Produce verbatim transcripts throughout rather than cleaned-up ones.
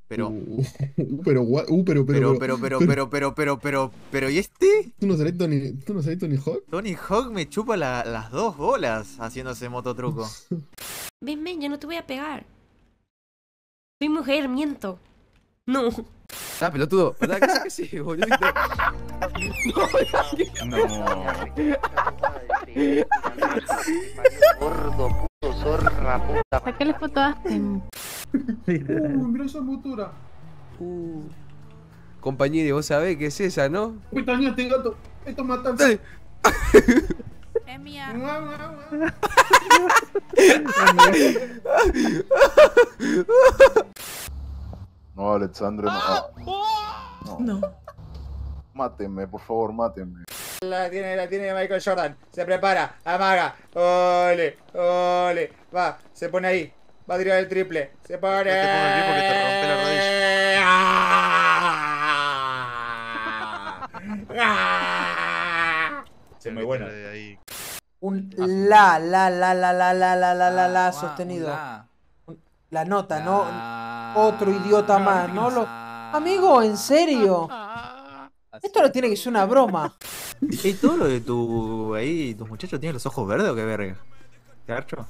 Pero, Uh, uh, pero, gua- uh, pero, pero, pero, pero, pero, pero, pero, pero, pero, pero, pero, pero, ¿y este? ¿tú no salís Tony, tú no salís Tony Hawk? Tony Hawk me chupa la- las dos bolas haciendo ese mototruco. Ven, ven, yo no te voy a pegar. Soy mujer, miento. No. Ah, pelotudo. ¿Verdad que sí que sí, boludo? No. Gordo, puto, zorra, puta. Sácale foto a Aspen. Uh, mira esa motura. Uh. Compañero, vos sabés qué es esa, ¿no? Pitaña, te gato. Esto matan. Dale. Es mía. No, Alexandre, no. No. No. Mátenme, por favor, mátenme. La tiene, la tiene Michael Jordan. Se prepara, amaga. Ole, ole. Va, se pone ahí. Va a tirar el triple. Se pone. No te pongas bien porque te rompe la rodilla. ¡Ah! Sí, muy bueno. Un la, la, la, la, la, la, la, la, la, la sostenido. Un- La nota, no otro idiota más, no lo. Amigo, en serio. Esto no tiene que ser una broma. ¿Y todo lo de tu. ahí, tus muchachos tienen los ojos verdes o qué verga? ¿Te garcho?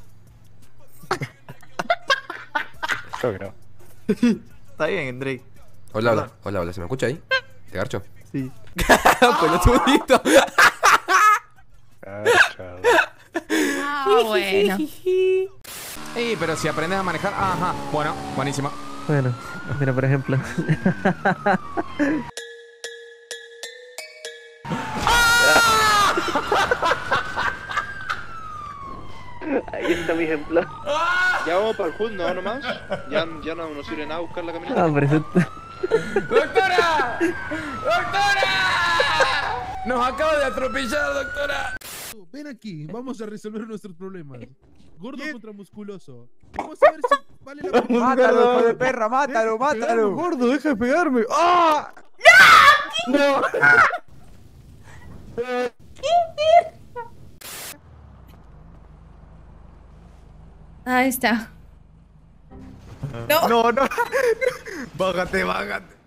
Yo creo. Está bien, Drake. Hola, hola, hola, hola, ¿se me escucha ahí? ¿Te garcho? Sí. Pelotudito. Ah, bueno. Ey, pero si aprendes a manejar. Ajá, bueno, buenísimo. Bueno, mira, por ejemplo. Ahí está mi ejemplo. Ya vamos para el Hood, ¿no? Nomás. Ya, ya no nos sirve nada buscar la camioneta. Ah, pero eso... ¡Doctora! ¡Doctora! ¡Nos acaba de atropellar, doctora! Ven aquí, vamos a resolver nuestros problemas. Gordo contra musculoso. Vamos a ver si vale la pena. Mátalo, hijo de perra, mátalo, mátalo. Gordo, deja de pegarme. ¡Ah! No. Ahí está. No, no, no. Bájate, bájate.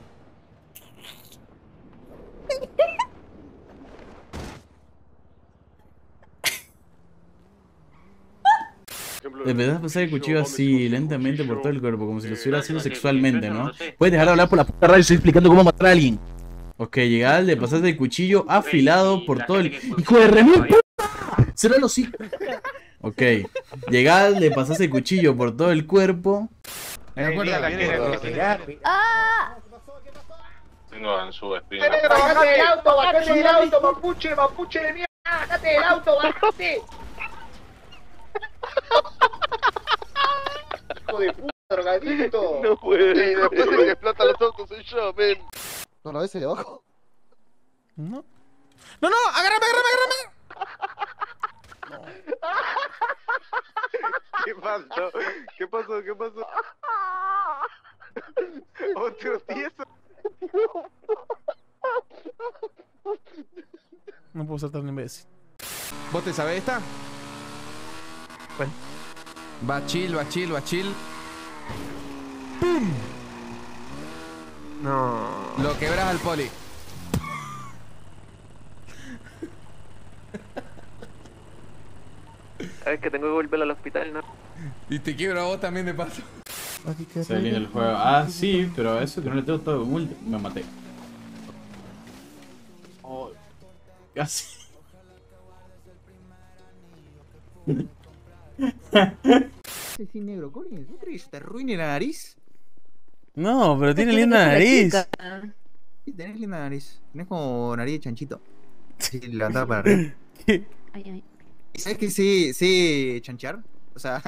Empezás a pasar el cuchillo así, lentamente por todo el cuerpo, como si lo estuviera haciendo sexualmente, ¿no? Puedes dejar de hablar por la puta radio, estoy explicando cómo matar a alguien. Ok, llegás, le pasaste el cuchillo afilado por todo el... ¡Hijo de remil puta! ¡Será los hijos! Ok, llegás, le pasaste el cuchillo por todo el cuerpo. ¡Ah! Tengo en su espina. ¡Bájate del auto, bájate del auto, mapuche, mapuche de mierda! ¡Bájate del auto, bájate! ¡Hijo de puta, drogadicto! No puede. Y después el que explota los autos soy yo, ven. ¿No la ves ahí abajo? No. No, no, agárrame, agárrame, agárrame. ¿Qué pasó? ¿Qué pasó? ¿Qué pasó? Otro tieso. No puedo ser tan imbécil. ¿Vos te sabés esta? ¿Cuál? Va chill, va chill, va chill. No. Lo quebras al poli. Sabes que tengo que volver al hospital, ¿no? Y te quiebro a vos también de paso. Se viene el juego. Ah, sí, pero a eso que no le tengo todo multi. Me maté. Oh, casi. Ese sí negro, Cory, ¿no crees que te arruine la nariz? No, pero tiene linda nariz. Sí, tenés linda nariz. Tenés como nariz de chanchito. Sí, levantada para arriba. Ay, ay. ¿Y sabes que sí, sí, chanchear? O sea...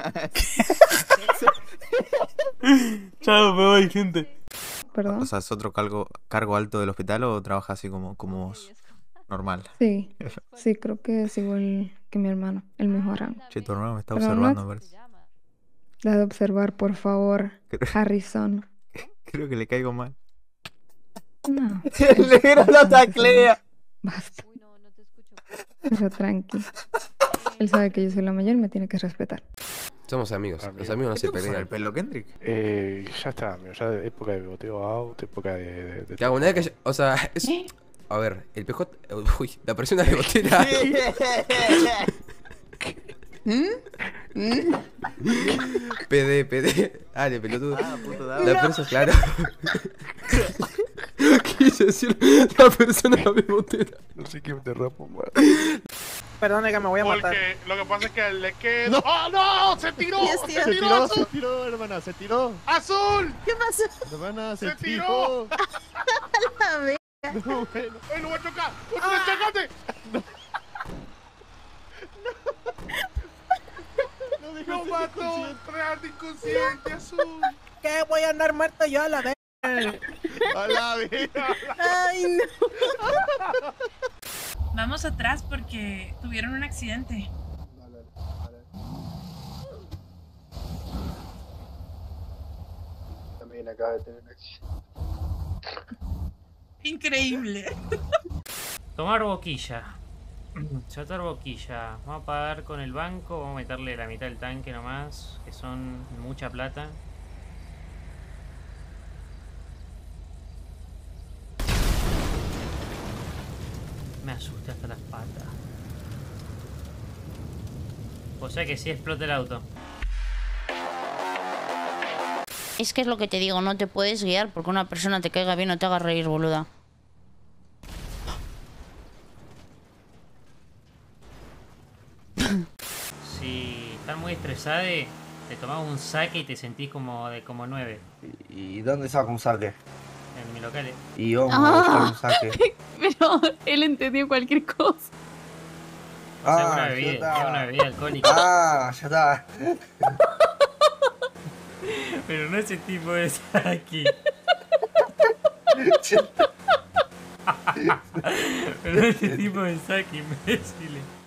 Chao, me voy, gente. Perdón. O sea, ¿es otro cargo, cargo alto del hospital o trabaja así como, como vos? Normal. Sí, sí, creo que es igual que mi hermano, el mismo rango. Che, tu hermano me está Pero observando, no- me parece. Deja de observar, por favor, Creo, Harrison. creo que le caigo mal. No, El negro lo taclea. basta. Pero tranqui. Él sabe que yo soy la mayor y me tiene que respetar. Somos amigos. Los amigos no se pelean. el pelo, Kendrick? Eh, ya está, amigo. Ya de época de boteo out, época de. de, de Que una vez que. yo- O sea, es. A ver, el P J. Uy, la persona de botera. P D, P D. Dale, pelotudo. Ah, puto dado. La persona, claro. Quise decir la persona de botera. No sé qué me derrapo, man. Perdone que me voy a matar. Porque lo que pasa es que le queda. ¡Oh, no! ¡Se tiró! Yes, ¡Se yes. tiró! Se tiró, azul! se tiró, hermana, se tiró. ¡Azul! ¿Qué pasó? Hermana, se, ¡Se tiró! La verga. No, bueno. ¡Ay, lo voy a chocar! ¡Ah! ¡Chocate! ¡Lo mató! ¡Real inconsciente, azul! ¿Qué? Voy a andar muerto yo a la vez. A la verga. Ay, no. Vamos atrás porque tuvieron un accidente. También acaba de tener un accidente. Increíble. Tomar boquilla. Chatar boquilla. Vamos a pagar con el banco. Vamos a meterle la mitad del tanque nomás. Que son mucha plata. Me asusta hasta las patas. O sea que sí explota el auto. Es que es lo que te digo, no te puedes guiar porque una persona te caiga bien o te haga reír, boluda. Si estás muy estresada, te tomas un saque y te sentís como de como nueve. ¿Y dónde saco un saque? En mi local. Y vamos a buscar un saque. Pero él entendió cualquier cosa. O sea, Ah, una ya bebida, está. es una bebida alcohólica. Ah, ya está. Pero no ese tipo de saque. Pero no ese tipo de saque, imbéciles.